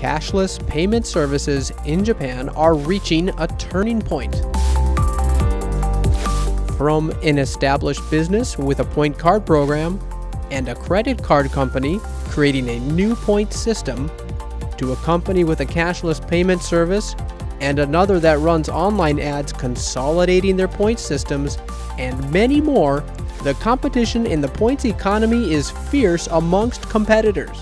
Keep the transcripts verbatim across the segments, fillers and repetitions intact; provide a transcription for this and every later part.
cashless payment services in Japan are reaching a turning point. From an established business with a point card program and a credit card company creating a new point system, to a company with a cashless payment service and another that runs online ads consolidating their point systems, and many more, the competition in the points economy is fierce amongst competitors.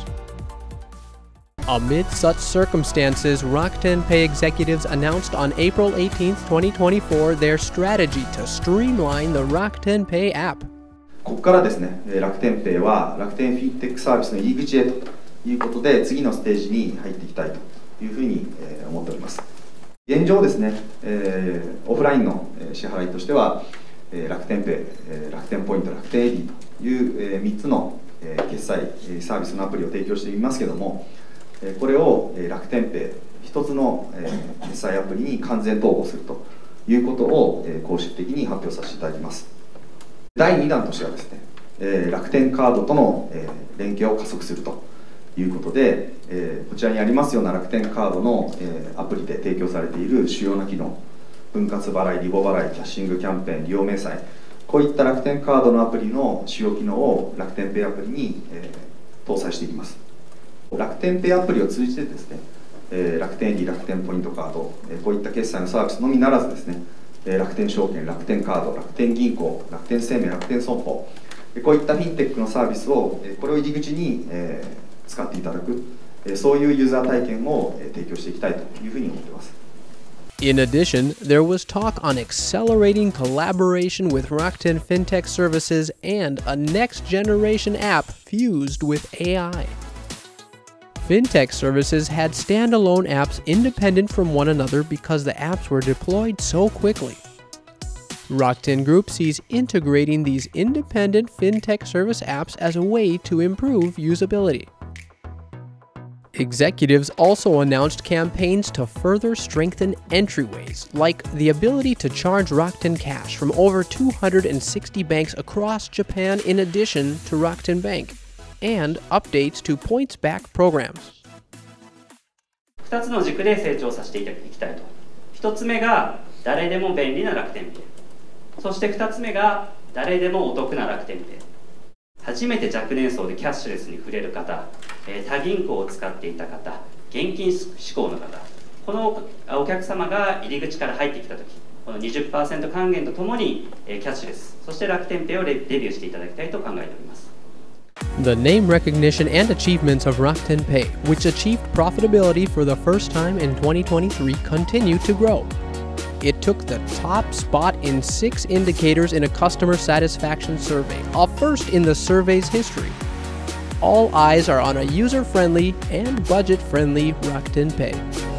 Amid such circumstances, Rakuten Pay executives announced on April eighteenth, twenty twenty-four their strategy to streamline the Rakuten Pay app. ここからですね、楽天ペイは楽天フィンテックサービスの入り口へということで、次のステージに入っていきたいというふうに思っております。現状ですね、えー、オフラインの支払いとしては、楽天ペイ、楽天ポイント、楽天エディというみっつの決済サービスのアプリを提供していますけれども、これを楽天ペイ一つの決済アプリに完全統合するということを公式的に発表させていただきます。だいにだんとしてはですね、楽天カードとの連携を加速するということで、こちらにありますような楽天カードのアプリで提供されている主要な機能、分割払い、リボ払い、キャッシングキャンペーン、利用明細、こういった楽天カードのアプリの主要機能を楽天ペイアプリに搭載していきます。楽天ペイアプリを通じてですね、楽天エディ、楽天ポイントカード、こういった決済のサービスのみならずですね、楽天証券、楽天カード、楽天銀行、楽天生命、楽天損保、こういったフィンテックのサービスをこれを入り口に使っていただく、そういうユーザー体験を提供していきたいというふうに思っています。 In addition, there was talk on accelerating collaboration with Rakuten FinTech services and a next-generation app fused with A I. FinTech services had standalone apps independent from one another because the apps were deployed so quickly. Rakuten Group sees integrating these independent FinTech service apps as a way to improve usability. Executives also announced campaigns to further strengthen entryways, like the ability to charge Rakuten Cash from over two hundred sixty banks across Japan in addition to Rakuten Bank, and updates to points-back programs. ふたつの軸で成長させていきたいと。ひとつめが誰でも便利な楽天ペイ。そしてふたつめが誰でもお得な楽天ペイ。初めて若年層でキャッシュレスに触れる方、他銀行を使っていた方、現金志向の方、このお客様が入り口から入ってきたとき、この にじゅっパーセント 還元とともにキャッシュレス、そして楽天ペイをデビューしていただきたいと考えております。 The name recognition and achievements of Rakuten Pay, which achieved profitability for the first time in twenty twenty-three, continue to grow. It took the top spot in six indicators in a customer satisfaction survey, a first in the survey's history. All eyes are on a user-friendly and budget-friendly Rakuten Pay.